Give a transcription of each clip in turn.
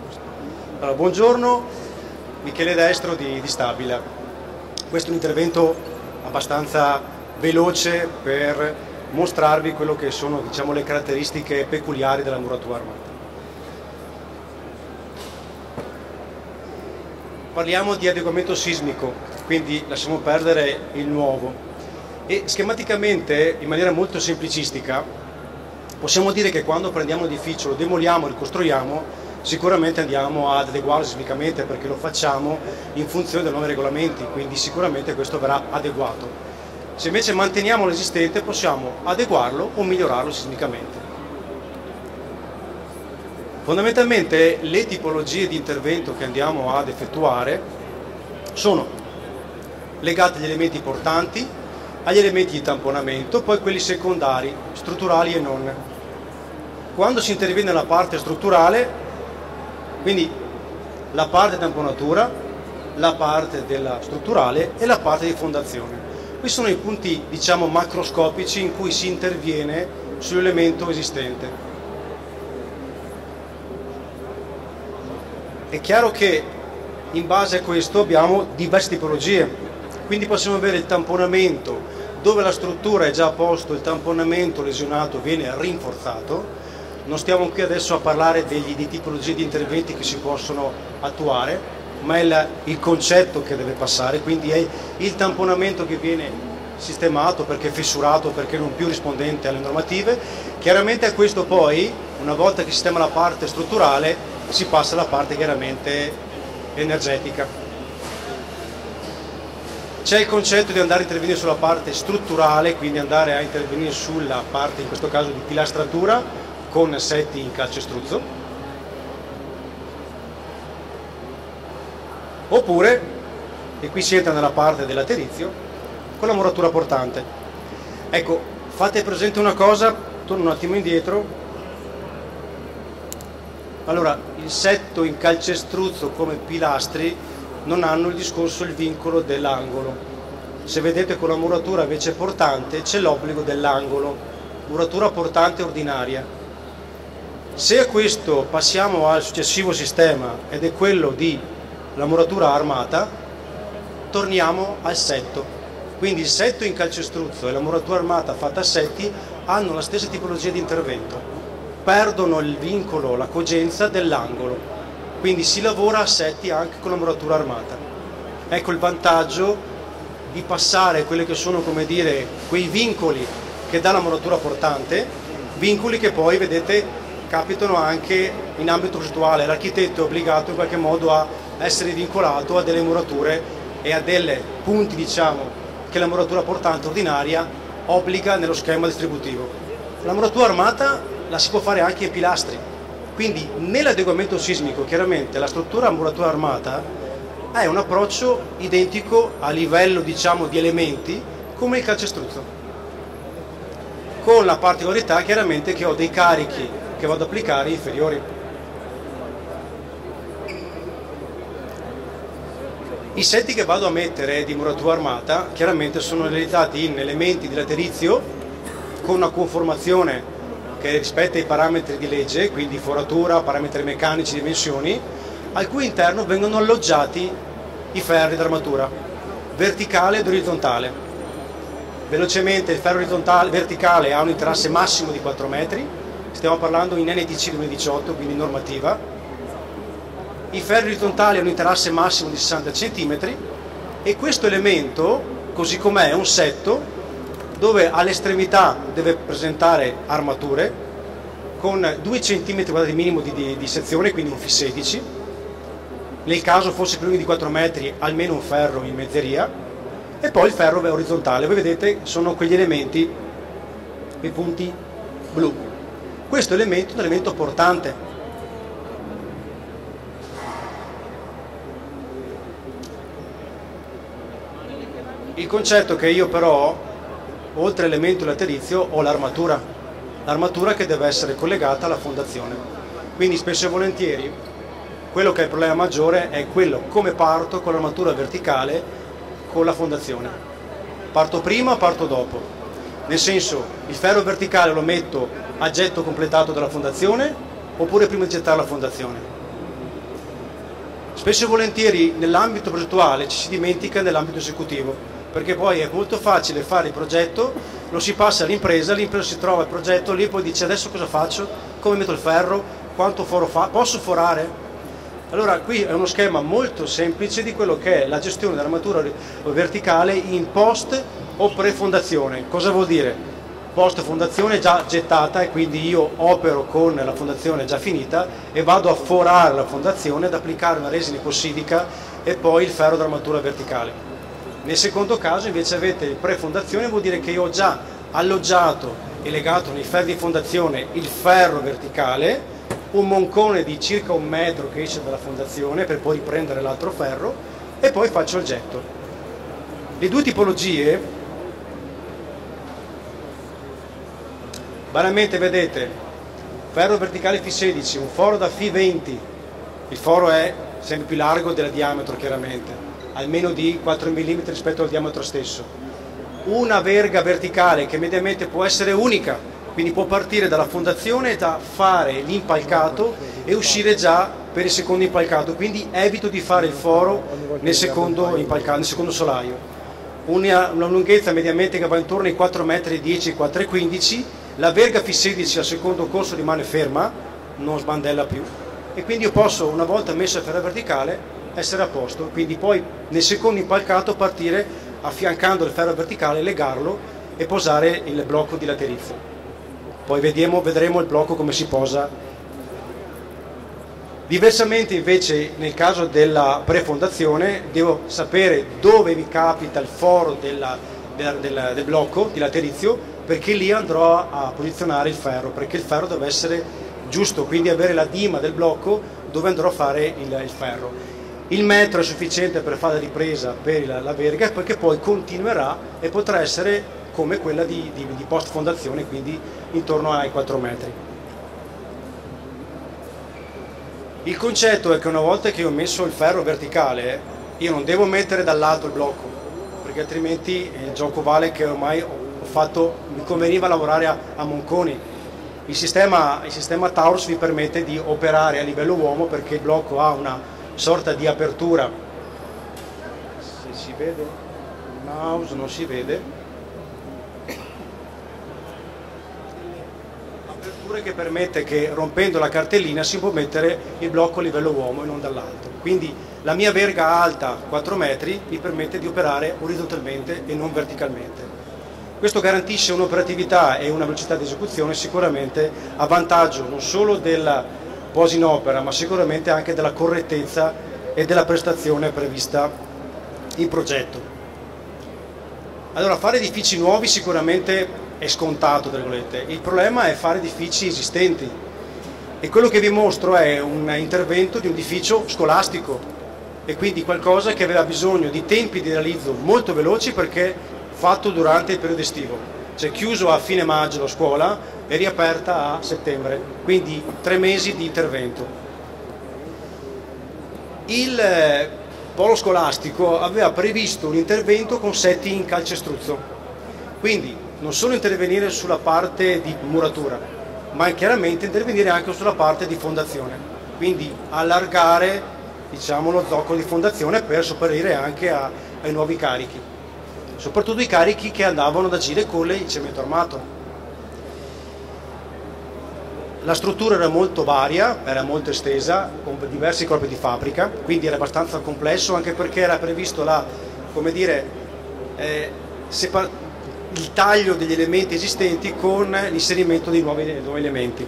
Allora, buongiorno, Michele Destro di Stabila. Questo è un intervento abbastanza veloce per mostrarvi quello che sono, diciamo, le caratteristiche peculiari della muratura armata. Parliamo di adeguamento sismico, quindi lasciamo perdere il nuovo. E schematicamente, in maniera molto semplicistica, possiamo dire che quando prendiamo un edificio, lo demoliamo, ricostruiamo, sicuramente andiamo ad adeguarlo sismicamente perché lo facciamo in funzione dei nuovi regolamenti, quindi sicuramente questo verrà adeguato. Se invece manteniamo l'esistente possiamo adeguarlo o migliorarlo sismicamente. Fondamentalmente le tipologie di intervento che andiamo ad effettuare sono legate agli elementi portanti, agli elementi di tamponamento, poi quelli secondari, strutturali e non. Quando si interviene nella parte strutturale, quindi la parte di tamponatura, la parte della strutturale e la parte di fondazione. Questi sono i punti, diciamo, macroscopici in cui si interviene sull'elemento esistente. È chiaro che in base a questo abbiamo diverse tipologie, quindi possiamo avere il tamponamento dove la struttura è già a posto, il tamponamento lesionato viene rinforzato. Non stiamo qui adesso a parlare di tipologie di interventi che si possono attuare, ma è il concetto che deve passare, quindi è il tamponamento che viene sistemato perché è fissurato, perché non più rispondente alle normative. Chiaramente a questo poi, una volta che si sistema la parte strutturale, si passa alla parte chiaramente energetica. C'è il concetto di andare a intervenire sulla parte strutturale, quindi andare a intervenire sulla parte, in questo caso, di pilastratura con assetti in calcestruzzo, oppure, e qui si entra nella parte del laterizio, con la muratura portante. Ecco, fate presente una cosa, torno un attimo indietro. Allora, il setto in calcestruzzo come pilastri non hanno il discorso, il vincolo dell'angolo. Se vedete con la muratura invece portante c'è l'obbligo dell'angolo, muratura portante ordinaria. Se a questo passiamo al successivo sistema ed è quello di la muratura armata, torniamo al setto. Quindi il setto in calcestruzzo e la muratura armata fatta a setti hanno la stessa tipologia di intervento. Perdono il vincolo, la cogenza dell'angolo, quindi si lavora a setti anche con la muratura armata. Ecco il vantaggio di passare quelli che sono, come dire, quei vincoli che dà la muratura portante, vincoli che poi, vedete, capitano anche in ambito progettuale. L'architetto è obbligato in qualche modo a essere vincolato a delle murature e a dei punti, diciamo, che la muratura portante ordinaria obbliga nello schema distributivo. La muratura armata la si può fare anche in pilastri, quindi nell'adeguamento sismico chiaramente la struttura a muratura armata è un approccio identico a livello, diciamo, di elementi come il calcestruzzo, con la particolarità chiaramente che ho dei carichi che vado ad applicare inferiori. I setti che vado a mettere di muratura armata chiaramente sono realizzati in elementi di laterizio con una conformazione che rispetta i parametri di legge, quindi foratura, parametri meccanici, dimensioni, al cui interno vengono alloggiati i ferri d'armatura, verticale ed orizzontale. Velocemente il ferro verticale ha un interasse massimo di 4 metri, stiamo parlando in NTC 2018, quindi normativa. I ferri orizzontali hanno un interasse massimo di 60 cm e questo elemento, così com'è, è un setto dove all'estremità deve presentare armature con 2 cm quadrati minimo di sezione, quindi un F16. Nel caso fosse più di 4 metri, almeno un ferro in mezzeria, e poi il ferro orizzontale. Voi vedete, sono quegli elementi, i punti blu. Questo elemento è un elemento portante. Il concetto che io però ho, oltre all'elemento laterizio, ho l'armatura che deve essere collegata alla fondazione. Quindi spesso e volentieri quello che è il problema maggiore è quello come parto con l'armatura verticale con la fondazione. Parto prima o parto dopo? Nel senso, il ferro verticale lo metto a getto completato dalla fondazione oppure prima di gettare la fondazione? Spesso e volentieri nell'ambito progettuale ci si dimentica nell'ambito esecutivo, perché poi è molto facile fare il progetto, lo si passa all'impresa, l'impresa si trova il progetto lì e poi dice adesso cosa faccio, come metto il ferro, quanto foro fa, posso forare? Allora qui è uno schema molto semplice di quello che è la gestione dell'armatura verticale in post o pre-fondazione. Cosa vuol dire? Post fondazione già gettata e quindi io opero con la fondazione già finita e vado a forare la fondazione, ad applicare una resina epossidica e poi il ferro d'armatura verticale. Nel secondo caso invece avete il pre-fondazione, vuol dire che io ho già alloggiato e legato nei ferri di fondazione il ferro verticale, un moncone di circa 1 metro che esce dalla fondazione per poi riprendere l'altro ferro e poi faccio il getto. Le due tipologie, banalmente vedete, ferro verticale F16, un foro da F20, il foro è sempre più largo del diametro chiaramente, almeno di 4 mm rispetto al diametro stesso. Una verga verticale che mediamente può essere unica, quindi può partire dalla fondazione da fare l'impalcato e uscire già per il secondo impalcato, quindi evito di fare il foro nel secondo impalcato, nel secondo solaio. Una lunghezza mediamente che va intorno ai 4,10 m, 4,15 m, la verga F16 al secondo corso rimane ferma, non sbandella più e quindi io posso, una volta messo il ferro verticale, essere a posto, quindi poi nel secondo impalcato partire affiancando il ferro verticale, legarlo e posare il blocco di laterizio. Poi vedremo il blocco come si posa. Diversamente invece nel caso della prefondazione devo sapere dove mi capita il foro del blocco di laterizio, perché lì andrò a posizionare il ferro, perché il ferro deve essere giusto, quindi avere la dima del blocco dove andrò a fare il ferro. Il metro è sufficiente per fare la ripresa per la verga, perché poi continuerà e potrà essere come quella di post fondazione, quindi intorno ai 4 metri. Il concetto è che una volta che ho messo il ferro verticale io non devo mettere dall'alto il blocco, perché altrimenti il gioco vale che ormai ho fatto, mi conveniva lavorare a monconi. Il sistema Taurus vi permette di operare a livello uomo, perché il blocco ha una sorta di apertura, se si vede il mouse non si vede, che permette che rompendo la cartellina si può mettere il blocco a livello uomo e non dall'alto. Quindi la mia verga alta 4 metri mi permette di operare orizzontalmente e non verticalmente. Questo garantisce un'operatività e una velocità di esecuzione sicuramente a vantaggio non solo della posa in opera, ma sicuramente anche della correttezza e della prestazione prevista in progetto. Allora, fare edifici nuovi sicuramente è scontato, tra virgolette. Il problema è fare edifici esistenti e quello che vi mostro è un intervento di un edificio scolastico e quindi qualcosa che aveva bisogno di tempi di realizzo molto veloci, perché fatto durante il periodo estivo, cioè chiuso a fine maggio la scuola e riaperta a settembre, quindi 3 mesi di intervento. Il polo scolastico aveva previsto un intervento con setti in calcestruzzo, quindi non solo intervenire sulla parte di muratura, ma chiaramente intervenire anche sulla parte di fondazione, quindi allargare, diciamo, lo zoccolo di fondazione per sopperire anche ai nuovi carichi, soprattutto i carichi che andavano ad agire con il cemento armato. La struttura era molto varia, era molto estesa, con diversi corpi di fabbrica, quindi era abbastanza complesso, anche perché era previsto il taglio degli elementi esistenti con l'inserimento di nuovi elementi.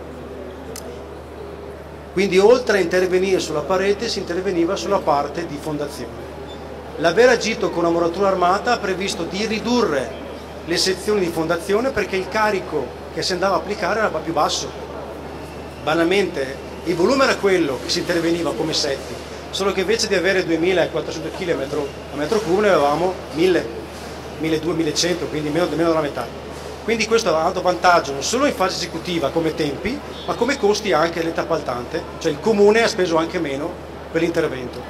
Quindi oltre a intervenire sulla parete si interveniva sulla parte di fondazione. L'aver agito con una muratura armata ha previsto di ridurre le sezioni di fondazione, perché il carico che si andava a applicare era più basso. Banalmente il volume era quello che si interveniva come setti, solo che invece di avere 2400 kg a metro cubo ne avevamo 1000, 1200, 1100, quindi meno della metà. Quindi questo ha dato vantaggio non solo in fase esecutiva come tempi, ma come costi anche all'ente appaltante, cioè il comune ha speso anche meno per l'intervento.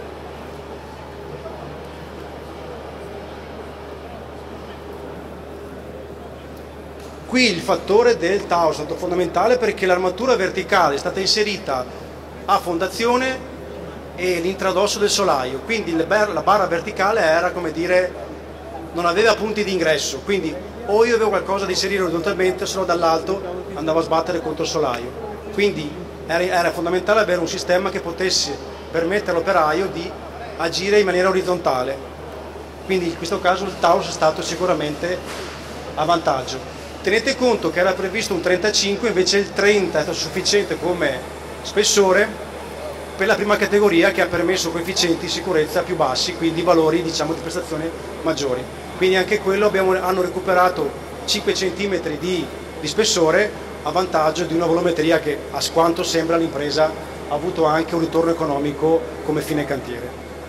Qui il fattore del Taurus è stato fondamentale, perché l'armatura verticale è stata inserita a fondazione e l'intradosso del solaio, quindi la barra verticale era, come dire, non aveva punti di ingresso, quindi o io avevo qualcosa da inserire orizzontalmente, se no dall'alto andavo a sbattere contro il solaio. Quindi era fondamentale avere un sistema che potesse permettere all'operaio di agire in maniera orizzontale. Quindi in questo caso il Taurus è stato sicuramente a vantaggio. Tenete conto che era previsto un 35, invece il 30 è stato sufficiente come spessore per la prima categoria, che ha permesso coefficienti di sicurezza più bassi, quindi valori, diciamo, di prestazione maggiori. Quindi anche quello hanno recuperato 5 cm di spessore a vantaggio di una volumetria che, a quanto sembra, l'impresa ha avuto anche un ritorno economico come fine cantiere.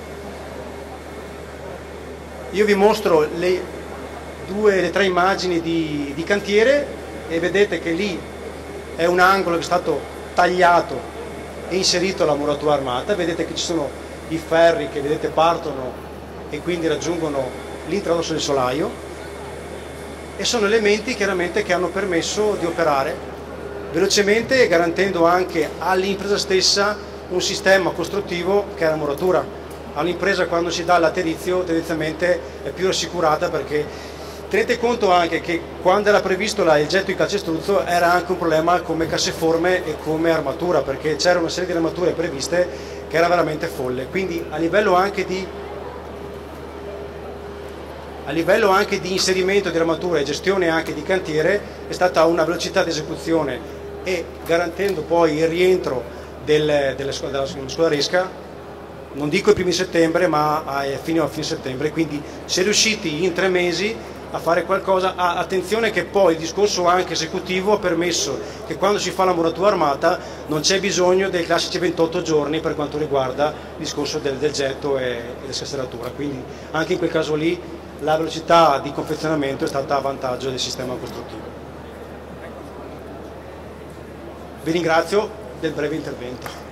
Io vi mostro le 3 immagini di cantiere e vedete che lì è un angolo che è stato tagliato e inserito alla muratura armata. Vedete che ci sono i ferri che, vedete, partono e quindi raggiungono l'intradosso del solaio, e sono elementi chiaramente che hanno permesso di operare velocemente, garantendo anche all'impresa stessa un sistema costruttivo che è la muratura. All'impresa, quando si dà laterizio, tendenzialmente è più assicurata, perché tenete conto anche che quando era previsto il getto in calcestruzzo era anche un problema come casseforme e come armatura, perché c'era una serie di armature previste che era veramente folle. Quindi a livello anche di inserimento di armatura e gestione anche di cantiere è stata una velocità di esecuzione, e garantendo poi il rientro della scolaresca, non dico i primi settembre, ma fino a fine settembre. Quindi si è riusciti in 3 mesi a fare qualcosa. Attenzione che poi il discorso anche esecutivo ha permesso che quando si fa la muratura armata non c'è bisogno dei classici 28 giorni per quanto riguarda il discorso del getto e della scasseratura. Quindi anche in quel caso lì la velocità di confezionamento è stata a vantaggio del sistema costruttivo. Vi ringrazio del breve intervento.